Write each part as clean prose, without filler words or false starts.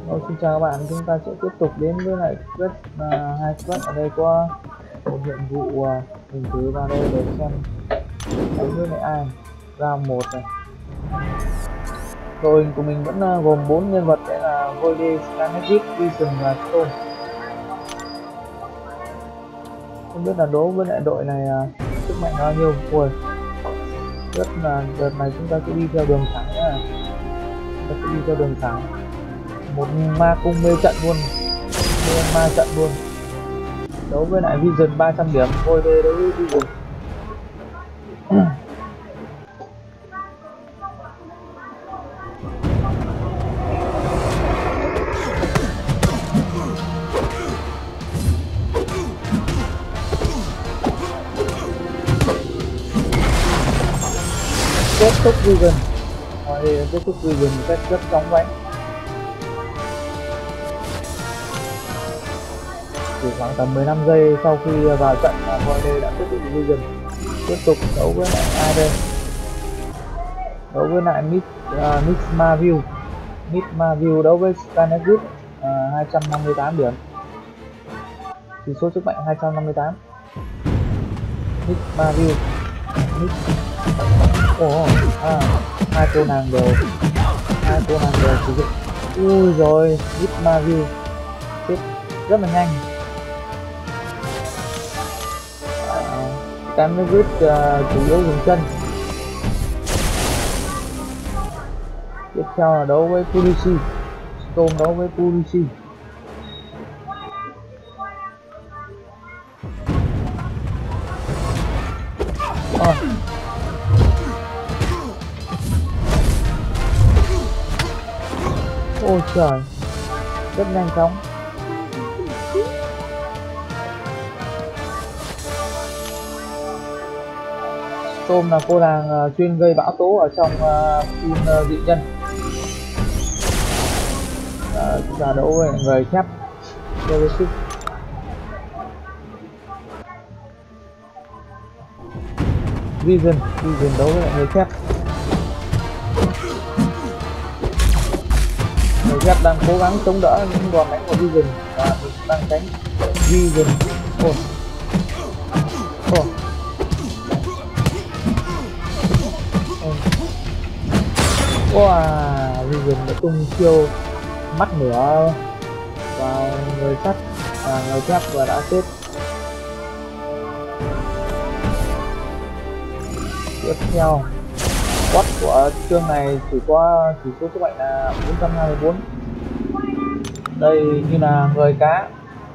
Xin chào các bạn, chúng ta sẽ tiếp tục đến với lại quest hai quest. Ở đây có một nhiệm vụ, mình thử vào đây để xem đánh với lại ai. Round 1 này. Đội hình của mình vẫn gồm 4 nhân vật, đấy là Void, Scarlet, Vision và Storm. Không biết là đấu với lại đội này sức mạnh bao nhiêu. Ui, rất là đợt này chúng ta sẽ đi theo đường thẳng nhá. Chúng ta sẽ đi theo đường thẳng, một ma cung mê trận luôn, ma trận luôn. Đấu với lại Vision 300 điểm, Void đấu với Vision. Kết thúc Vision, kết thúc Vision một cách rất chóng vánh. Chỉ khoảng tầm 15 giây sau khi vào trận, Void đã kết thúc Vision. Tiếp tục đấu với lại ai đây? Đấu với lại Miss Marvel đấu với Scarlet, 258 điểm, chỉ số sức mạnh 258. Miss Marvel, hai cô nàng đều sử dụng. Ui rồi, Miss Marvel chết rất là nhanh. Scarlet chủ yếu dùng chân. Tiếp theo là đấu với Pulisi, Storm đấu với Pulisi. Ôi trời, rất nhanh chóng. Storm là cô nàng chuyên gây bão tố ở trong phim dị nhân. Chúng ta đấu với người thép Vision đấu với người thép. Người thép đang cố gắng chống đỡ những đòn đánh của Vision và mình đang tránh Vision. Vision đã tung chiêu mắt nửa vào người sắt, người thép và đã chết. Tiếp theo, boss của chương này chỉ có chỉ số sức mạnh là 424. Đây như là người cá.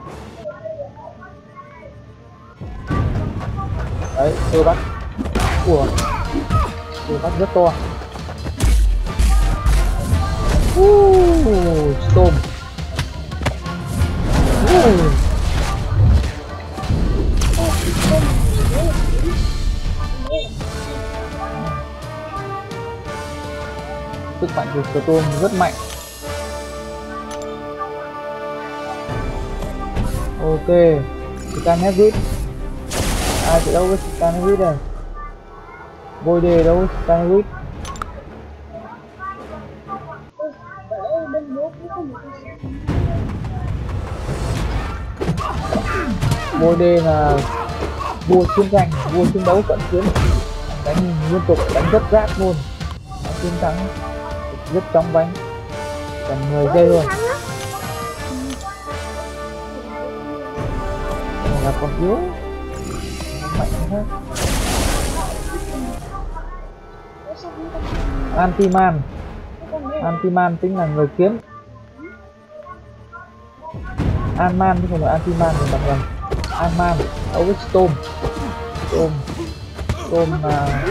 Đấy, tôi bắt rất to. Storm. Sức mạnh của Storm rất mạnh. Ok, Scarlet. Ai sẽ đấu với Scarlet này? Void đấu với Scarlet. Void là vua chiến tranh, vua chiến đấu cận chiến, đánh liên tục, đánh rất rát luôn, chiến thắng rất chóng vánh, tầm 10 giây thôi. Là còn yếu, mạnh hơn. Anti-man tính là người kiếm. Ant-Man chứ không phải Anti-man, mình đọc nhầm. Ant-Man đấu với Storm là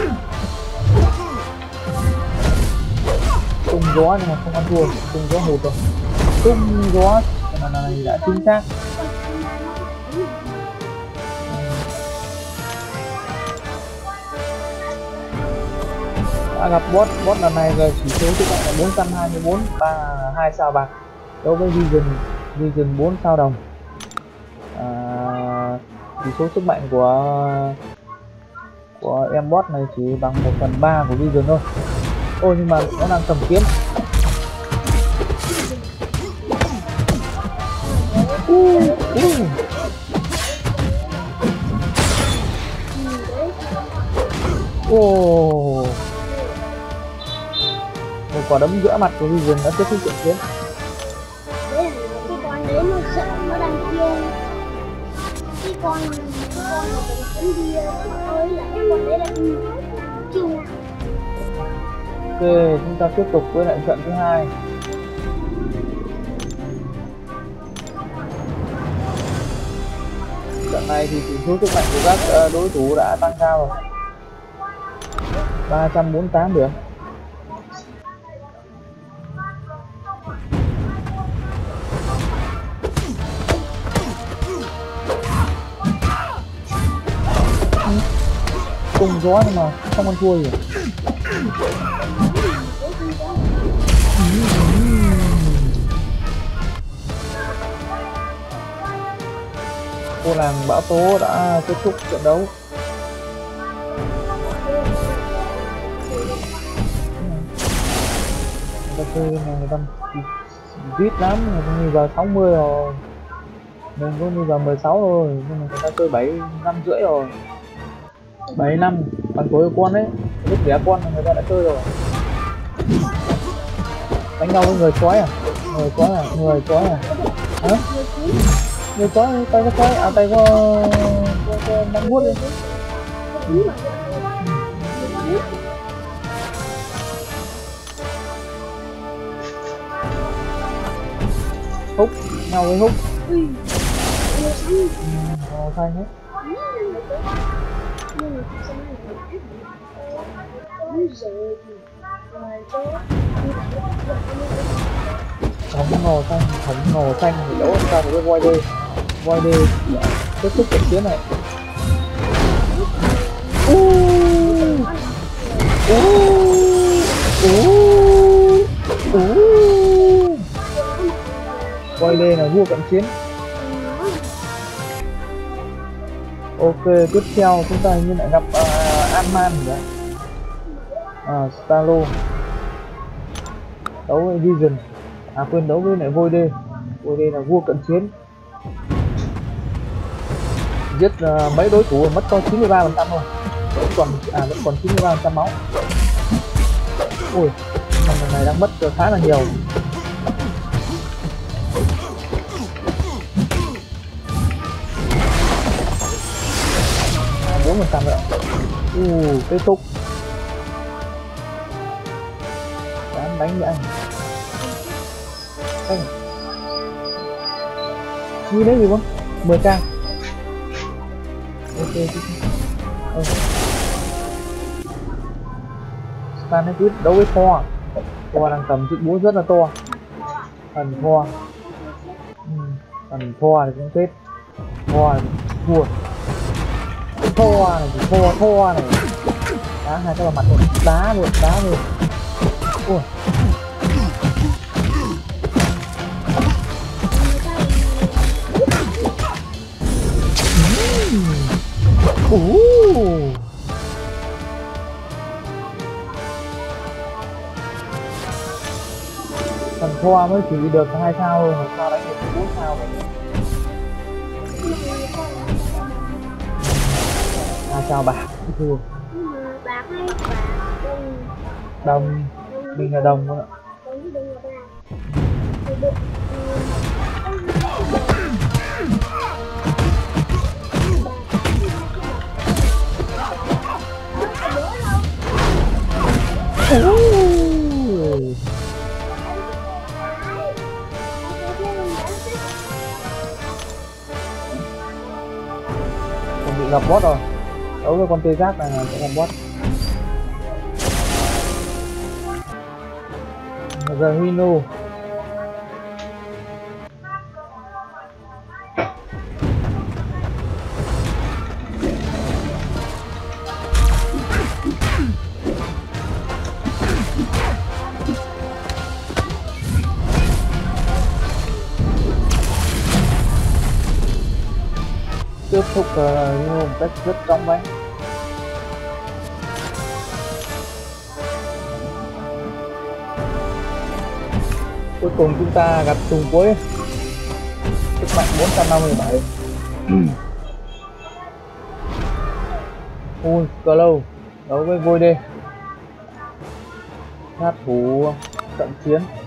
tung gió nhưng mà không ăn thua, tung gió hụt rồi. Tung gió này đã chính xác. Đã gặp boss lần này về chỉ số sức mạnh là 424, 2 sao bạc đối với Vision 4 sao đồng. Chỉ số sức mạnh của em boss này chỉ bằng 1/3 của Vision thôi. Ôi nhưng mà nó đang cầm kiếm. quả đấm giữa mặt của Vision đã kết thúc trận chiến. Đấy là cái con đấy nó sợ, nó đang yêu cái con mà đánh đi ơi là cái con đấy đang chiêu nào. Ok, chúng ta tiếp tục với lại trận thứ hai. Trận này thì chỉ số sức mạnh của các đối thủ đã tăng cao rồi, 348 điểm. Cùng gió nhưng mà không ăn thua gì. Cô làng bão tố đã kết thúc trận đấu. Người ta chơi này người ta vít lắm, người ta như giờ 60 rồi, mình có như giờ 16 rồi, nhưng mà người ta chơi 7,5 rưỡi rồi, 7 năm bằng tuổi của con đấy, lúc trẻ con người ta đã chơi rồi. Đánh nhau với người chói à? Người chói à? Người chói à? Hả? Người chói, tay có chói, à tay có nắm vuốt đấy. Húc, nhau với húc. Màu xanh hết. Thống màu xanh thì đấu ra một cái voi đê. Voi đê kết thúc trận chiến này. Voi đê là vua cận chiến. Ok, tiếp theo chúng ta như lại gặp Ant-Man rồi đấy. Star-Lord đấu với Vision, quên, đấu với lại Void. Void là vua cận chiến, giết mấy đối thủ mất có 93% thôi, vẫn còn 93% máu. Ui, thằng này đang mất khá là nhiều. Bốn phần trăm nữa. Kết thúc. Dám đánh với anh. Như đấy gì không? 10k. Ok. Stanley đấu với Thor. Thor đang cầm chiếc búa rất là to. Thần Thor. Thần Thor thì cũng chết. Thor thua. Thor này đá hai cái vào mặt luôn, đá luôn. Thằng Thor mới chỉ được 2 sao thôi, mà sao đánh được 4 sao rồi. 2 sao bạc thua. Bạc hay bạc Đồng, mình là đồng thôi ạ. Còn bị gặp boss rồi. Đấu với con tê giác này là sẽ làm boss. Giờ Hino tiếp thúc một cách rất chóng vánh. Cuối cùng chúng ta gặp trùng cuối, sức mạnh 457. Skull đấu với Void, sát thủ cận chiến